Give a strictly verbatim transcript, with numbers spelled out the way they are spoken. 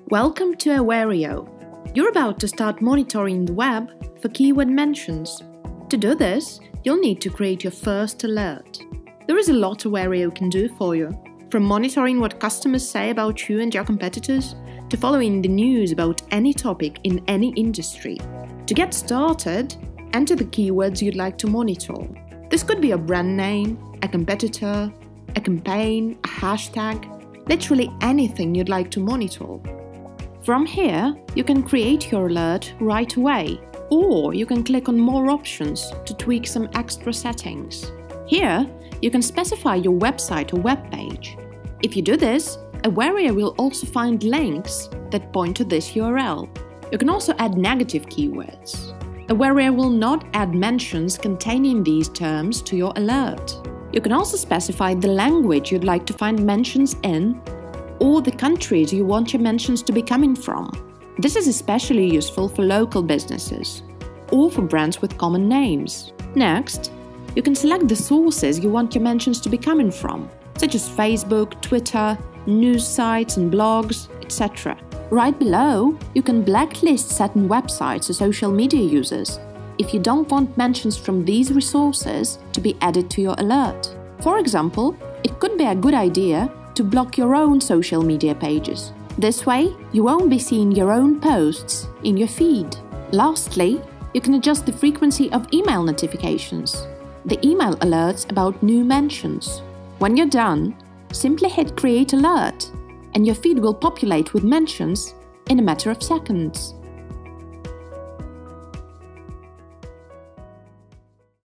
Welcome to Awario. You're about to start monitoring the web for keyword mentions. To do this, you'll need to create your first alert. There is a lot Awario can do for you, from monitoring what customers say about you and your competitors, to following the news about any topic in any industry. To get started, enter the keywords you'd like to monitor. This could be a brand name, a competitor, a campaign, a hashtag, literally anything you'd like to monitor. From here, you can create your alert right away, or you can click on More Options to tweak some extra settings. Here, you can specify your website or web page. If you do this, Awario will also find links that point to this U R L. You can also add negative keywords. Awario will not add mentions containing these terms to your alert. You can also specify the language you'd like to find mentions in, or the countries you want your mentions to be coming from. This is especially useful for local businesses, or for brands with common names. Next, you can select the sources you want your mentions to be coming from, such as Facebook, Twitter, news sites and blogs, et cetera. Right below, you can blacklist certain websites or social media users if you don't want mentions from these resources to be added to your alert. For example, it could be a good idea to block your own social media pages. This way, you won't be seeing your own posts in your feed. Lastly, you can adjust the frequency of email notifications, the email alerts about new mentions. When you're done, simply hit Create Alert, and your feed will populate with mentions in a matter of seconds.